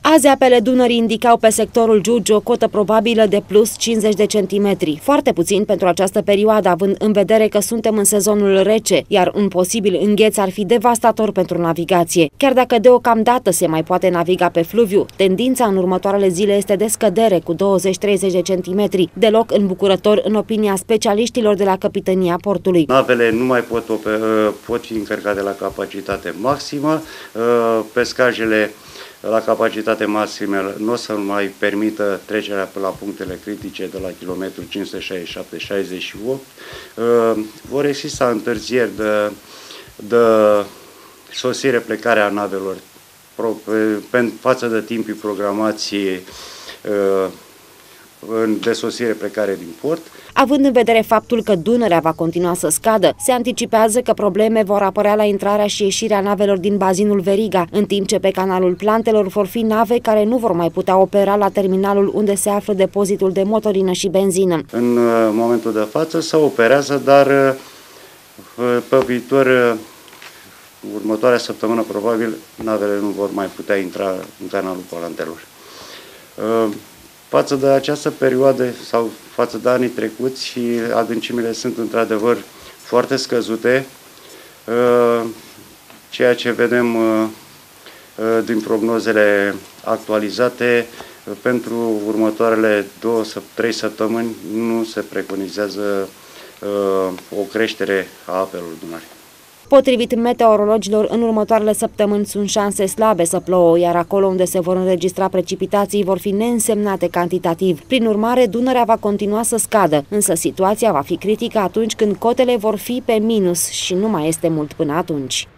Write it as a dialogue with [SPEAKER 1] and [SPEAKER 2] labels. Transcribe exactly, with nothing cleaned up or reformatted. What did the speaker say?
[SPEAKER 1] Azi apele Dunării indicau pe sectorul Giurgiu o cotă probabilă de plus cincizeci de centimetri. Foarte puțin pentru această perioadă, având în vedere că suntem în sezonul rece, iar un posibil îngheț ar fi devastator pentru navigație. Chiar dacă deocamdată se mai poate naviga pe fluviu, tendința în următoarele zile este de scădere cu douăzeci treizeci de centimetri, deloc îmbucurător în opinia specialiștilor de la Capitania Portului.
[SPEAKER 2] Navele nu mai pot, pot fi încărcate la capacitate maximă, pescajele la capacitate maximă nu o să mai permită trecerea pe la punctele critice de la kilometrul cinci sute șaizeci și șapte șaizeci și opt. Vor exista întârzieri de, de sosire, plecare a navelor pe față de timpii programației de sosire, plecare din port.
[SPEAKER 1] Având în vedere faptul că Dunărea va continua să scadă, se anticipează că probleme vor apărea la intrarea și ieșirea navelor din bazinul Veriga, în timp ce pe canalul Plantelor vor fi nave care nu vor mai putea opera la terminalul unde se află depozitul de motorină și benzină.
[SPEAKER 2] În momentul de față se operează, dar pe viitor, următoarea săptămână, probabil, navele nu vor mai putea intra în canalul Plantelor. Față de această perioadă sau față de anii trecuți, și adâncimile sunt într-adevăr foarte scăzute, ceea ce vedem din prognozele actualizate pentru următoarele două, trei săptămâni nu se preconizează o creștere a apelor Dunării.
[SPEAKER 1] Potrivit meteorologilor, în următoarele săptămâni sunt șanse slabe să plouă, iar acolo unde se vor înregistra precipitații vor fi neînsemnate cantitativ. Prin urmare, Dunărea va continua să scadă, însă situația va fi critică atunci când cotele vor fi pe minus și nu mai este mult până atunci.